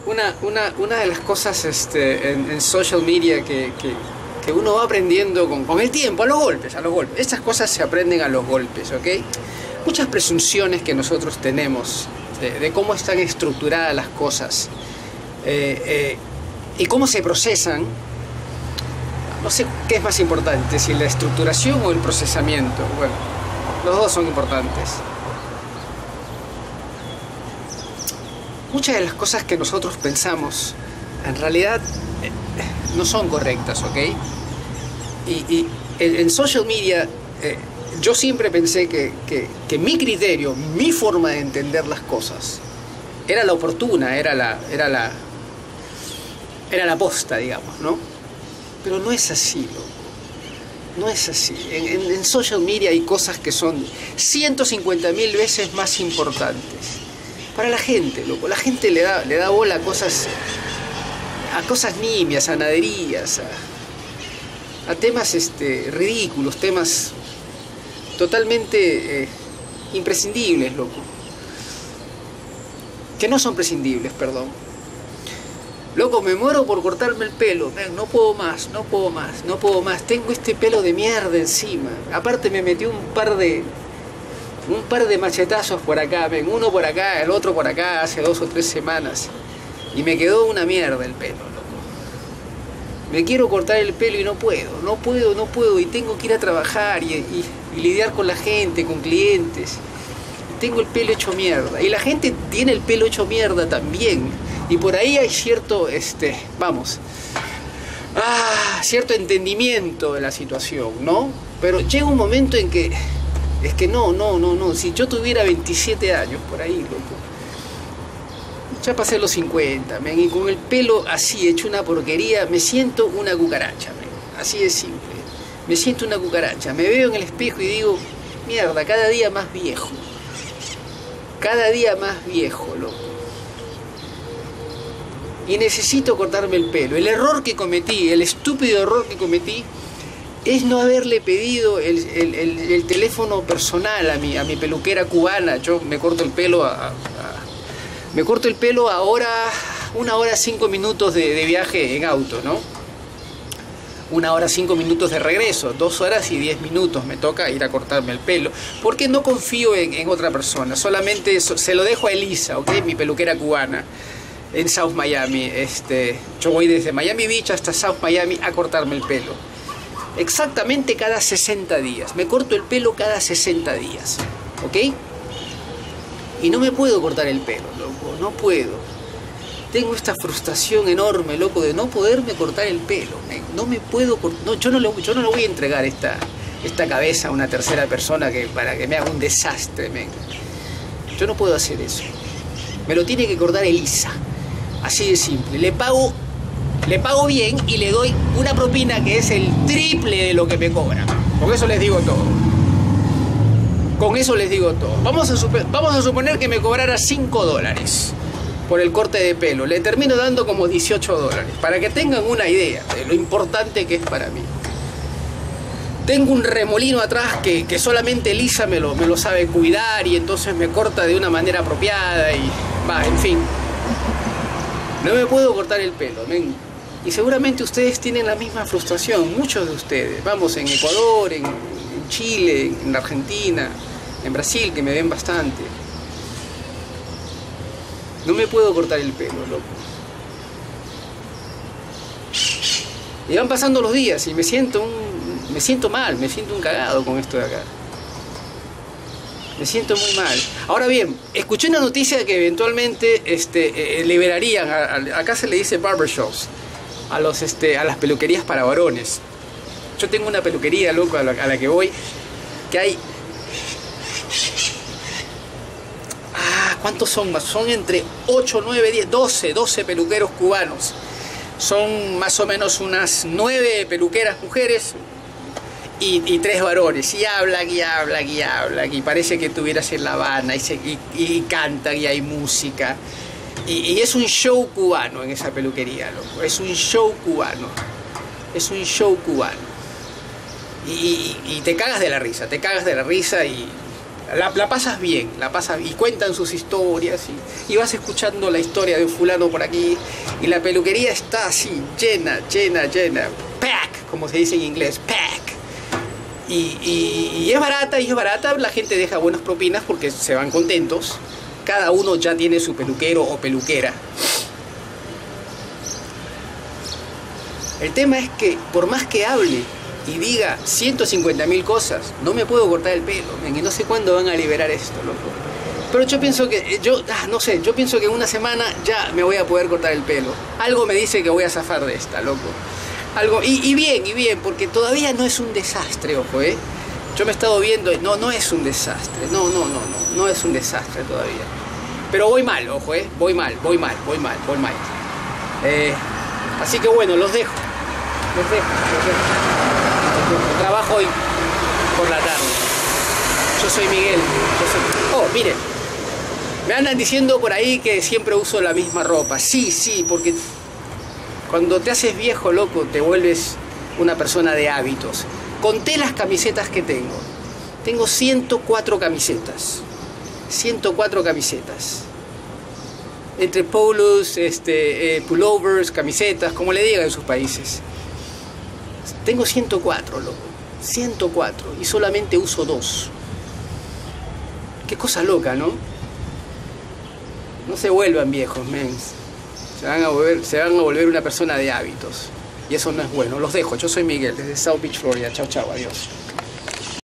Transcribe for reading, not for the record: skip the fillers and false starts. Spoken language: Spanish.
Una de las cosas en social media que uno va aprendiendo con el tiempo, a los golpes. Estas cosas se aprenden a los golpes, ¿ok? Muchas presunciones que nosotros tenemos de cómo están estructuradas las cosas y cómo se procesan. No sé qué es más importante, si la estructuración o el procesamiento. Bueno, los dos son importantes. Muchas de las cosas que nosotros pensamos en realidad no son correctas, ¿ok? Y en social media yo siempre pensé que mi criterio, mi forma de entender las cosas era la oportuna, era la posta, digamos, ¿no? Pero no es así, loco. No es así. En social media hay cosas que son 150.000 veces más importantes para la gente, loco. La gente le da bola a cosas nimias, a naderías, a temas ridículos, temas totalmente imprescindibles, loco. Que no son prescindibles, perdón. Loco, me muero por cortarme el pelo. No puedo más. Tengo este pelo de mierda encima. Aparte me metí un par de machetazos por acá, uno por acá, el otro por acá, hace 2 o 3 semanas. Y me quedó una mierda el pelo, loco. Me quiero cortar el pelo y no puedo. Y tengo que ir a trabajar y lidiar con la gente, con clientes. Y tengo el pelo hecho mierda. Y la gente tiene el pelo hecho mierda también. Y por ahí hay cierto, cierto entendimiento de la situación, ¿no? Pero llega un momento en que es que no. Si yo tuviera 27 años por ahí, loco, ya pasé los 50, men, y con el pelo así hecho una porquería, me siento una cucaracha, men. Así de simple. Me siento una cucaracha. Me veo en el espejo y digo, mierda, cada día más viejo. Cada día más viejo, loco. Y necesito cortarme el pelo. El error que cometí, el estúpido error que cometí, es no haberle pedido el teléfono personal a mi peluquera cubana. Yo me corto el pelo me corto el pelo ahora, 1 hora 5 minutos de viaje en auto, ¿no? 1 hora 5 minutos de regreso, 2 horas y 10 minutos me toca ir a cortarme el pelo. Porque no confío en otra persona, solamente se lo dejo a Elisa, ¿ok? Mi peluquera cubana. En South Miami, yo voy desde Miami Beach hasta South Miami a cortarme el pelo. Exactamente cada 60 días. Me corto el pelo cada 60 días. ¿Ok? Y no me puedo cortar el pelo, loco. No puedo. Tengo esta frustración enorme, loco, de no poderme cortar el pelo. No me puedo cortar. Yo no le voy a entregar esta cabeza a una tercera persona para que me haga un desastre, men. Yo no puedo hacer eso. Me lo tiene que cortar Elisa. Así de simple. Le pago bien y le doy una propina que es el triple de lo que me cobra. Con eso les digo todo. Vamos a suponer que me cobrara $5 por el corte de pelo. Le termino dando como $18, para que tengan una idea de lo importante que es para mí. Tengo un remolino atrás que solamente Elisa me lo sabe cuidar, y entonces me corta de una manera apropiada y en fin. No me puedo cortar el pelo, men. Y seguramente ustedes tienen la misma frustración, muchos de ustedes. Vamos, en Ecuador, en Chile, en Argentina, en Brasil, que me ven bastante. No me puedo cortar el pelo, loco. Y van pasando los días y me siento mal, me siento un cagado con esto de acá. Me siento muy mal. Ahora bien, escuché una noticia que eventualmente liberarían, acá se le dice barbershops, a las peluquerías para varones. Yo tengo una peluquería, loco, a la que voy, que hay... ¿Cuántos son más? Son entre 8, 9, 10, 12 peluqueros cubanos. Son más o menos unas 9 peluqueras mujeres y 3 varones. Y hablan, y parece que estuvieras en La Habana, y cantan, y hay música. Y es un show cubano en esa peluquería, loco. Es un show cubano. Y te cagas de la risa, y La pasas bien, y cuentan sus historias y vas escuchando la historia de un fulano por aquí y la peluquería está así, llena, pack, como se dice en inglés, pack. Y es barata, la gente deja buenas propinas porque se van contentos. Cada uno ya tiene su peluquero o peluquera. El tema es que por más que hable y diga 150.000 cosas, no me puedo cortar el pelo, y no sé cuándo van a liberar esto, loco. Pero yo pienso que, no sé, yo pienso que en una semana ya me voy a poder cortar el pelo. Algo me dice que voy a zafar de esta, loco. Algo, y bien, porque todavía no es un desastre, ojo, Yo me he estado viendo, no es un desastre, no es un desastre todavía. Pero voy mal, ojo, voy mal. Así que bueno, los dejo. Trabajo hoy por la tarde. Yo soy Miguel. Oh, miren. Me andan diciendo por ahí que siempre uso la misma ropa. Sí, porque cuando te haces viejo, loco, te vuelves una persona de hábitos. Conté las camisetas que tengo. Tengo 104 camisetas. 104 camisetas. Entre polos, pullovers, camisetas, como le digan en sus países. Tengo 104, loco. 104. Y solamente uso 2. Qué cosa loca, ¿no? No se vuelvan viejos, mens. Se van a volver una persona de hábitos. Y eso no es bueno. Los dejo. Yo soy Miguel, desde South Beach, Florida. Chao, adiós.